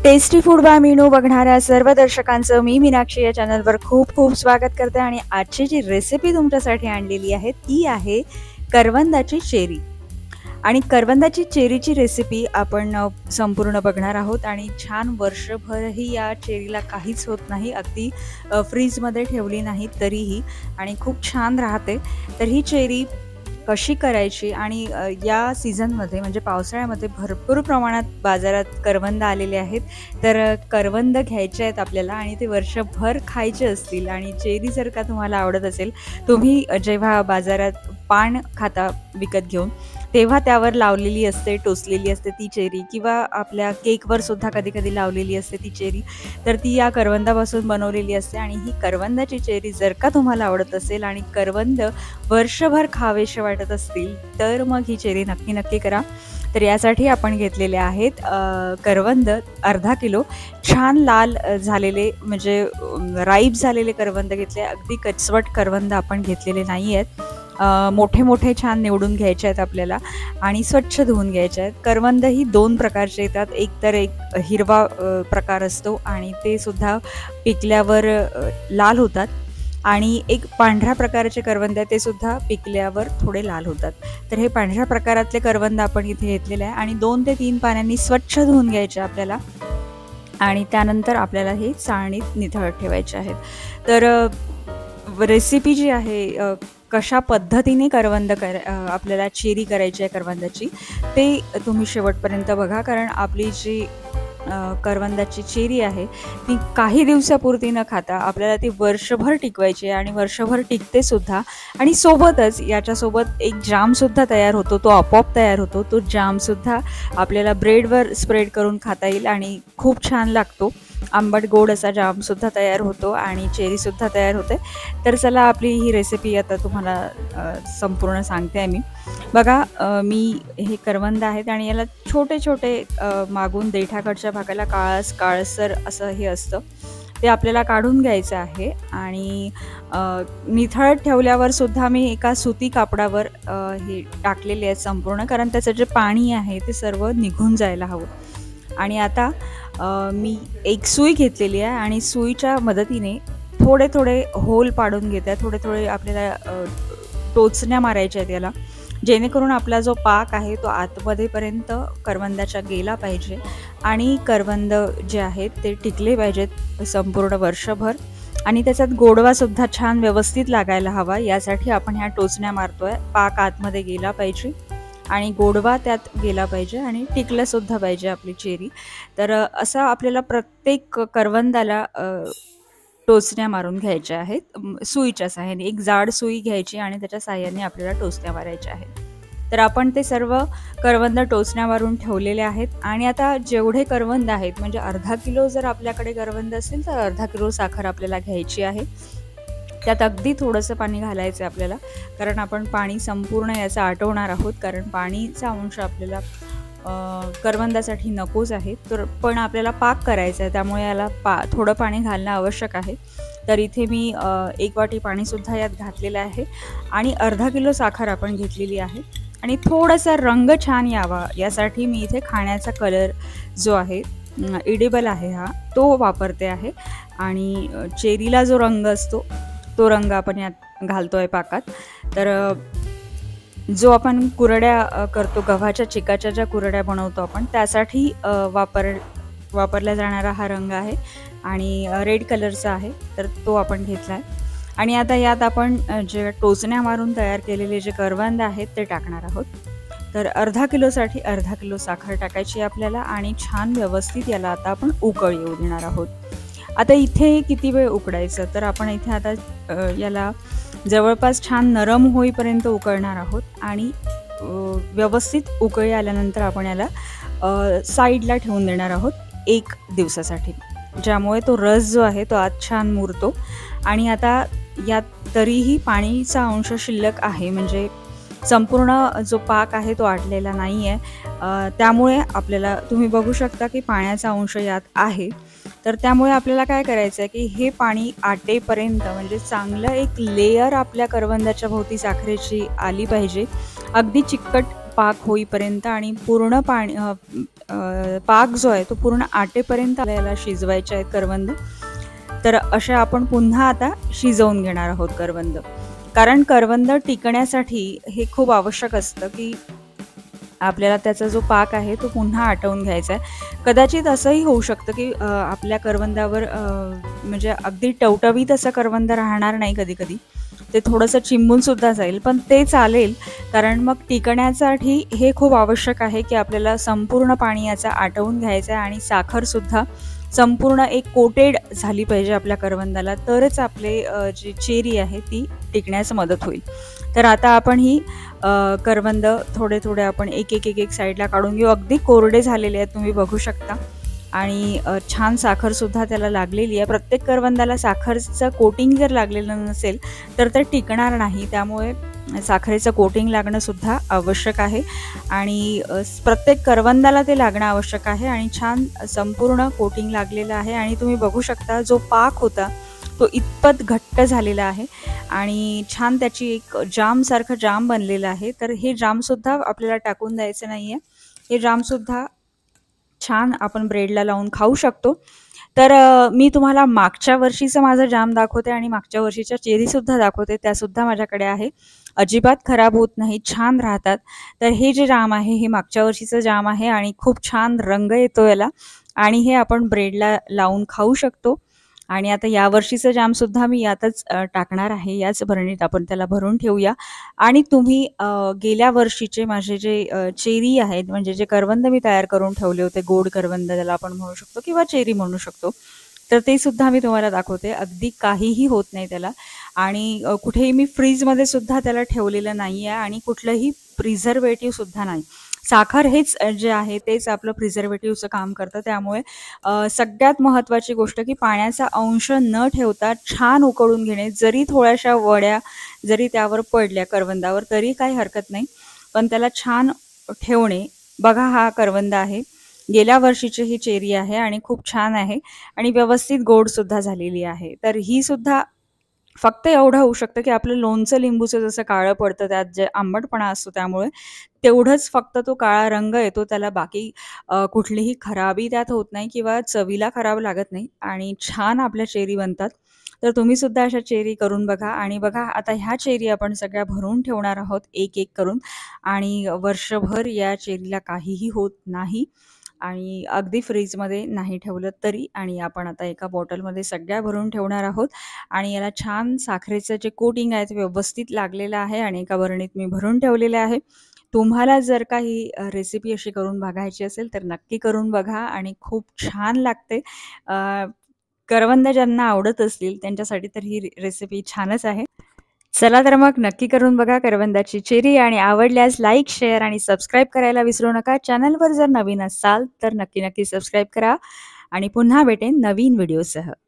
Tasty food by Meenu बघणाऱ्या सर्व दर्शकांचं मी मीनाक्षी या चॅनलवर खूप खूप स्वागत करते। आणि आजची जी रेसिपी तुमच्यासाठी आणलेली आहे ती आहे करवंदाची चेरी। आणि करवंदाची चेरीची रेसिपी आपण संपूर्ण बघणार आहोत। आणि छान वर्षभरही या चेरीला काहीच होत नाही, अगदी फ्रीजमध्ये ठेवली नाही तरीही, आणि खूप छान राहते। तर ही चेरी कशी करायची, आणि या सीझनमध्ये म्हणजे पावसाळ्यामध्ये भरपूर प्रमाणात बाजारात करवंद आलेले आहेत। तर करवंद घ्यायचे आहेत आपल्याला आणि ते वर्षभर खायचे असतील, आणि चेरी जर का तुम्हाला आवडत असेल, तुम्ही जेव्हा बाजारात पान खाता विकत घेऊन, तेव्हा त्यावर लावलेली असते, टोचलेली असते ती चेरी, किंवा आपल्या केकवर सुद्धा कधी कधी लावलेली असते ती चेरी, तर ती या करवंदापासून बनवलेली असते। आणि ही करवंदाची चेरी जर का तुम्हाला आवडत असेल आणि करवंद वर्षभर खावेसे वाटत असतील, तर मग ही चेरी नक्की नक्की करा। तर यासाठी आपण घेतलेले आहेत करवंद अर्धा किलो, छान लाल झालेले म्हणजे राईप झालेले करवंद घेतले। अगदी कचवट करवंद आपण घेतलेले नाही आहेत, मोठे मोठे छान निवडून घ्यायचे आहेत आपल्याला आणि स्वच्छ धुवून घ्यायचे आहेत। करवंद ही दोन प्रकारचे येतात, एक तर एक हिरवा प्रकार असतो आणि ते सुद्धा पिकल्यावर लाल होतात, आणि एक पांढऱ्या प्रकारचे करवंद आहे, ते सुद्धा पिकल्यावर थोडे लाल होतात। तर हे पांढऱ्या प्रकारातले करवंद आपण इथे घेतलेले आहे आणि 2 ते 3 पाण्याने स्वच्छ धुवून घ्यायचे आपल्याला, आणि त्यानंतर आपल्याला हे चाळणीत निथळत ठेवायचे आहेत। तर रेसिपी जी आहे कशा पद्धतीने करवंद आपल्याला चेरी करायची आहे करवंदाची, ते तुम्ही शेवटपर्यंत बघा, कारण आपली जी करवंदाची चेरी आहे ती काही दिवसापुरती न खाता आपल्याला ती वर्षभर टिकवायची आहे, आणि वर्षभर टिकते सुद्धा। आणि सोबतच याच्यासोबत एक जामसुद्धा तयार होतो, तो आपोआप तयार होतो। तो जामसुद्धा आपल्याला ब्रेडवर स्प्रेड करून खाता येईल आणि खूप छान लागतो। आंबट गोड असा जामसुद्धा तयार होतो आणि चेरीसुद्धा तयार होते। तर चला आपली ही रेसिपी आता तुम्हाला संपूर्ण सांगते आहे मी। बघा, मी हे करवंद आहेत आणि याला छोटे छोटे मागून देठाकडच्या भागाला काळसर असं हे असतं, ते आपल्याला काढून घ्यायचं आहे। आणि निथळत ठेवल्यावर सुद्धा मी एका सुती कापडावर हे टाकलेले आहेत संपूर्ण, कारण त्याचं जे पाणी आहे ते सर्व निघून जायला हवं। आणि आता मी एक सुई घेतलेली आहे आणि सुईच्या मदतीने थोडे थोडे होल पाडून घेते आहे, थोडे थोडे आपल्याला टोचण्या मारायच्या आहेत याला, जेणेकरून आपला जो पाक आहे तो आतमध्येपर्यंत करवंदाच्या गेला पाहिजे आणि करवंद जे आहेत ते टिकले पाहिजेत संपूर्ण वर्षभर, आणि त्याच्यात गोडवासुद्धा छान व्यवस्थित लागायला हवा, यासाठी आपण ह्या टोचण्या मारतोय। पाक आतमध्ये गेला पाहिजे आणि गोडवा त्यात गेला पाहिजे आणि टिकलंसुद्धा पाहिजे आपली चेरी। तर असं आपल्याला प्रत्येक करवंदाला टोचण्या मारून घ्यायच्या आहेत सुईच्या साहाय्याने। एक जाड सुई घ्यायची आणि त्याच्या साहाय्याने आपल्याला टोचण्या मारायच्या आहेत। तर आपण ते सर्व करवंद टोचण्या मारून ठेवलेले आहेत। आणि आता जेवढे करवंद आहेत, म्हणजे अर्धा किलो जर आपल्याकडे करवंद असेल तर अर्धा किलो साखर आपल्याला घ्यायची आहे। त्यात अगदी थोडंसं पाणी घालायचं आहे आपल्याला, कारण आपण पाणी संपूर्ण याचं आटवणार आहोत, कारण पाणीचा अंश आपल्याला करवंदासाठी नकोच आहे। तर पण आपल्याला पाक करायचा आहे, त्यामुळे याला थोडं पाणी घालणं आवश्यक आहे। तर इथे मी 1 वाटी पाणीसुद्धा यात घातलेलं आहे आणि अर्धा किलो साखर आपण घेतलेली आहे। आणि थोडासा रंग छान यावा यासाठी मी इथे खाण्याचा कलर जो आहे, एडिबल आहे हा, तो वापरते आहे। आणि चेरीला जो रंग असतो तो रंग आपण यात घालतो आहे पाकात। तर जो आपण कुरड्या करतो, गव्हाच्या चिकाच्या ज्या कुरड्या बनवतो आपण, त्यासाठी वापरला जाणारा हा रंग आहे आणि रेड कलरचा आहे, तर तो आपण घेतला आहे। आणि आता यात आपण जे टोचण्या मारून तयार केलेले जे करवंद आहेत ते टाकणार आहोत। तर अर्धा किलोसाठी अर्धा किलो साखर टाकायची आपल्याला आणि छान व्यवस्थित याला आता आपण उकळ येऊ देणार आहोत। आता इथे किती वेळ उकडायचं, तर आपण इथे आता याला जवळपास छान नरम होईपर्यंत उकळणार आहोत। आणि व्यवस्थित उकळी आल्यानंतर आपण याला साईडला ठेवून देणार आहोत 1 दिवसासाठी, ज्यामुळे तो रस जो आहे तो आत छान मुरतो। आणि आता यात तरीही पाणीचा अंश शिल्लक आहे, म्हणजे संपूर्ण जो पाक आहे तो आटलेला नाही आहे, त्यामुळे आपल्याला तुम्ही बघू शकता की पाण्याचा अंश यात आहे। तर त्यामुळे आपल्याला काय करायचं आहे की हे पाणी आटेपर्यंत, म्हणजे चांगलं एक लेयर आपल्या करवंदाच्या भोवती साखरेची आली पाहिजे, अगदी चिकट पाक होईपर्यंत आणि पूर्ण पाणी पाक जो आहे तो पूर्ण आटेपर्यंत याला शिजवायचे आहेत करवंद. तर अशा आपण पुन्हा आता शिजवून घेणार आहोत करवंद. कारण करवंद टिकण्यासाठी हे खूप आवश्यक असतं की आपल्याला त्याचा जो पाक आहे तो पुन्हा आटवून घ्यायचा आहे. कदाचित असंही होऊ शकतं की आपल्या करवंदावर म्हणजे अगदी टवटवीत असं करवंद राहणार नाही, कधी कधी ते थोडंसं चिंबूनसुद्धा जाईल, पण ते चालेल. कारण मग टिकण्यासाठी हे खूप आवश्यक आहे की आपल्याला संपूर्ण पाणी याचा आटवून घ्यायचं आहे आणि साखरसुद्धा संपूर्ण एक कोटेड झाली पाहिजे आपल्या करवंदाला, तरच आपले जी चेरी आहे ती टिकण्यास मदत होईल. तर आता आपण ही करवंद थोडे थोडे आपण एक एक एक एक साईडला काढून घेऊ. अगदी कोरडे झालेले आहेत, तुम्ही बघू शकता. आणि छान साखरसुद्धा त्याला लागलेली आहे. प्रत्येक करवंदाला साखरेचं कोटिंग जर लागलेलं नसेल तर ते टिकणार नाही. त्यामुळे साखरेचं कोटिंग लागणंसुद्धा आवश्यक आहे आणि प्रत्येक करवंदाला ते लागणं आवश्यक आहे. आणि छान संपूर्ण कोटिंग लागलेलं आहे आणि तुम्ही बघू शकता जो पाक होता तो इतपत घट्ट झालेला आहे आणि छान त्याची एक जामसारखं जाम बनलेलं आहे. तर हे जामसुद्धा आपल्याला टाकून द्यायचं नाही आहे. हे जामसुद्धा छान आपण ब्रेडला लावून खाऊ शकतो. तर मी तुम्हाला मागच्या वर्षीचं माझं जाम दाखवते आणि मागच्या वर्षीच्या चेरीसुद्धा दाखवते. त्यासुद्धा माझ्याकडे आहे. अजिबात खराब होत नाही, छान राहतात. तर हे जे जाम आहे हे मागच्या वर्षीचं जाम आहे आणि खूप छान रंग येतो याला आणि हे आपण ब्रेडला लावून खाऊ शकतो. आणि आता यावर्षीचं जामसुद्धा मी यातच टाकणार आहे. याच भरणीत आपण त्याला भरून ठेवूया. आणि तुम्ही गेल्या वर्षीचे माझे जे चेरी आहेत, म्हणजे जे करवंद मी तयार करून ठेवले होते, गोड करवंद त्याला आपण म्हणू शकतो किंवा चेरी म्हणू शकतो, तर ते सुद्धा मी तुम्हाला दाखवते. अगदी काहीही होत नाही त्याला आणि कुठेही मी फ्रीजमध्ये सुद्धा त्याला ठेवलेलं नाही आहे आणि कुठलंही प्रिझर्वेटिव्ह सुद्धा नाही. साखर हेच जे आहे तेच आपलं प्रिझर्वेटिव्हचं काम करतं. त्यामुळे सगळ्यात महत्त्वाची गोष्ट की पाण्याचा अंश न ठेवता छान उकळून घेणे. जरी थोड्याशा वड्या जरी त्यावर पडल्या करवंदावर तरी काही हरकत नाही, पण त्याला छान ठेवणे. बघा हा करवंद आहे, गेल्या वर्षीची ही चेरी आहे आणि खूप छान आहे आणि व्यवस्थित गोडसुद्धा झालेली आहे. तर ही सुद्धा फक्त एवढं होऊ शकतं की आपलं लोणचं लिंबूचं जसं काळं पडतं त्यात जे आंबटपणा असतो त्यामुळे तेवढंच फक्त तो काळा रंग येतो त्याला. बाकी कुठलीही खराबी त्यात होत नाही किंवा चवीला खराब लागत नाही आणि छान आपल्या चेरी बनतात. तर तुम्ही सुद्धा अशा चेरी करून बघा. आणि बघा आता ह्या चेरी आपण सगळ्या भरून ठेवणार आहोत एक एक करून आणि वर्षभर या चेरीला काहीही होत नाही आणि अगदी फ्रीजमध्ये नाही ठेवलं तरी. आणि आपण आता एका बॉटलमध्ये सगळ्या भरून ठेवणार आहोत आणि याला छान साखरेचं जे कोटिंग आहे ते व्यवस्थित लागलेलं आहे आणि एका बरणीत मी भरून ठेवलेलं आहे. तुम्हाला जर काही रेसिपी अशी करून बघायची असेल तर नक्की करून बघा आणि खूप छान लागते. करवंद ज्यांना आवडत असतील त्यांच्यासाठी तर ही रेसिपी छानच आहे. चला तर मग नक्की करून बघा करवंदाची चेरी आणि आवडल्यास लाईक, शेअर आणि सबस्क्राईब करायला विसरू नका. चॅनलवर जर नवीन असाल तर नक्की नक्की सबस्क्राईब करा आणि पुन्हा भेटेन नवीन व्हिडिओसह.